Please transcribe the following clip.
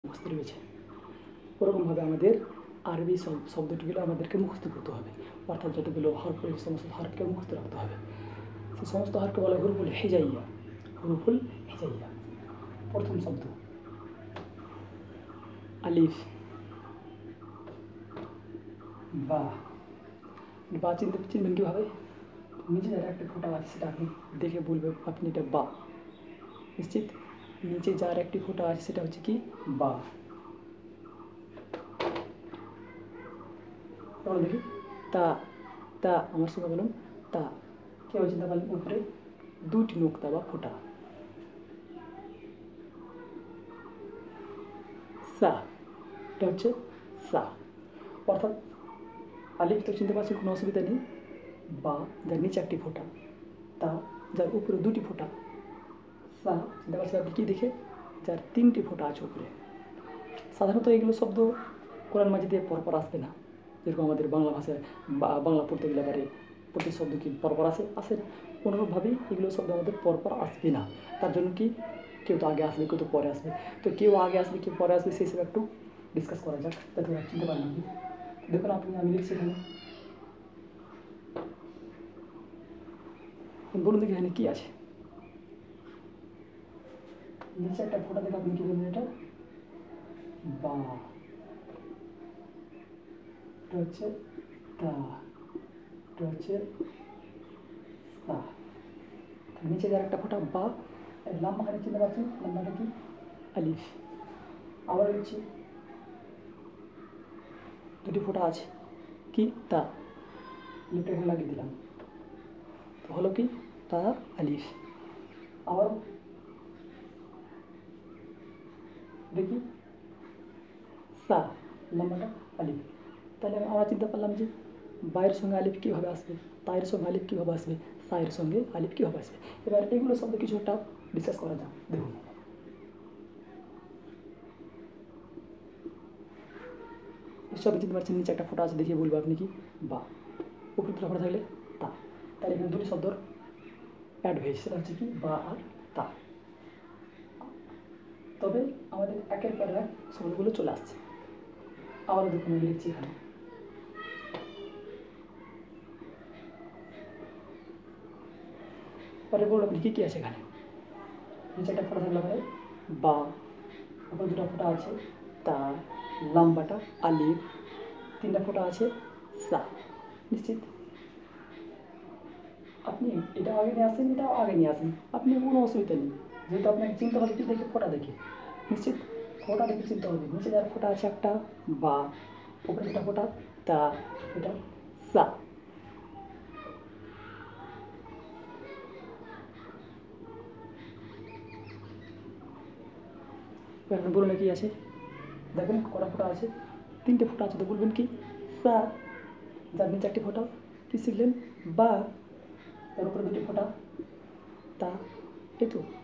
মুখস্থ রয়েছে। ওরকমভাবে আমাদের আরবি শব্দটিগুলো আমাদেরকে মুখস্থ করতে হবে, অর্থাৎ যতগুলো হরফ রয়েছে সমস্ত হরফকে মুখস্থ রাখতে হবে। সেই সমস্ত হরফকে বলা হয় হুরুফুল হিজাইয়া। হুরুফুল হিজাইয়া। প্রথম শব্দ আলিফ, বা। বা চিনবেন কীভাবে? নিচে যারা একটা ফোঁটা আছে সেটা আপনি দেখে বলবেন আপনি এটা বা। নিশ্চিত? নিচে যার একটি ফোঁটা আছে সেটা হচ্ছে কি? বা। দেখি তা, তা আমার সঙ্গে বলুন তা। কেউ চিন্তা করলেন উপরে দুটি নোক্তা বা ফোঁটা। সা, এটা হচ্ছে সা। অর্থাৎ আলিফ তো চিনতে পারছেন, কোনো অসুবিধা নেই। বা যার নিচে একটি ফোঁটা, তা যার উপরে দুটি ফোঁটা, সা চিনতে পারছেন আপনি কী দেখে? যার তিনটি ফোঁটা আছে উপরে। সাধারণত এগুলো শব্দ কোরআন মাজিদে পরপর আসবে না, যেরকম আমাদের বাংলা ভাষায় বাংলা পড়তে গেলে পারে প্রতি শব্দ কি পরপর আসে না। অনুরূপভাবেই এগুলো শব্দ আমাদের পরপর আসবে না। তার জন্য কি কেউ তো আগে আসবে, কেউ তো পরে আসবে। তো কেউ আগে আসবে, কেউ পরে আসবে, সেই হিসেবে একটু ডিসকাস করা যাক, যাতে চিনতে পারেন আপনি। দেখুন আপনি, আমি লিখছি এখানে, বলুন দেখি এখানে কী আছে। নিচে একটা ফোঁটা দেখে আপনি কী বলবেন? এটা বা। এটা হচ্ছে তা, এটা হচ্ছে সা। নিচে যার একটা ফোঁটা বা, লম্বাখানে চিনতে পারছেন? লম্বাটা কি? আলিফ। আবার হচ্ছে দুটি ফোঁটা আছে কি? তা। লিপটা এখানে লাগিয়ে দিলাম, তো হলো কি? তা আলিফ। আবার দেখি সা, লম্বাটা আলিফ। তাহলে আমরা চিনতে পারলাম যে বায়ের সঙ্গে আলিফ কীভাবে আসবে, তায়ের সঙ্গে আলিফ কীভাবে আসবে, সায়ের সঙ্গে আলিফ কীভাবে আসবে। এবার এগুলো শব্দ কিছু একটা ডিসকাস করা যাক। দেখুন সবই চিনতে পারছেন, নিচে একটা ফোঁটা আছে দেখিয়ে বলবো আপনি কি? বা। উপরে দুটো ফোঁটা থাকলে তা। তাহলে এখানে দুটি শব্দ অ্যাড হয়েছে, সেটা হচ্ছে কি? বা আর তা। তবে আমাদের একের পর এক শব্দগুলো চলে আসছে। আবারও দেখুন আমি লিখছি এখানে, পরে বলুন আপনি কী কী আছে এখানে। নিচে একটা ফোঁটা থাকলে পরে বা, উপরে দুটো ফোঁটা আছে তা, লম্বাটা আলিফ, তিনটা ফোঁটা আছে সা। নিশ্চিত? আপনি এটা আগে নিয়ে আসেন, এটাও আগে নিয়ে আসেন, আপনি কোনো অসুবিধা নেই। যেহেতু আপনাকে চিনতে হবে কি দেখে? ফোঁটা দেখে। নিশ্চিত? ফোঁটা দেখে চিনতে হবে। নিচে যার ফোঁটা আছে একটা বা, উপরে দুটা ফোঁটা তা, এটা সা। এখন বলুন কি আছে? দেখেন কটা ফোঁটা আছে? তিনটে ফোঁটা আছে, তো বলবেন কি? সা। যার নিচে একটি ফোঁটা কী শিখলেন? বা। তার উপরে দুটি ফোঁটা তা। এই তো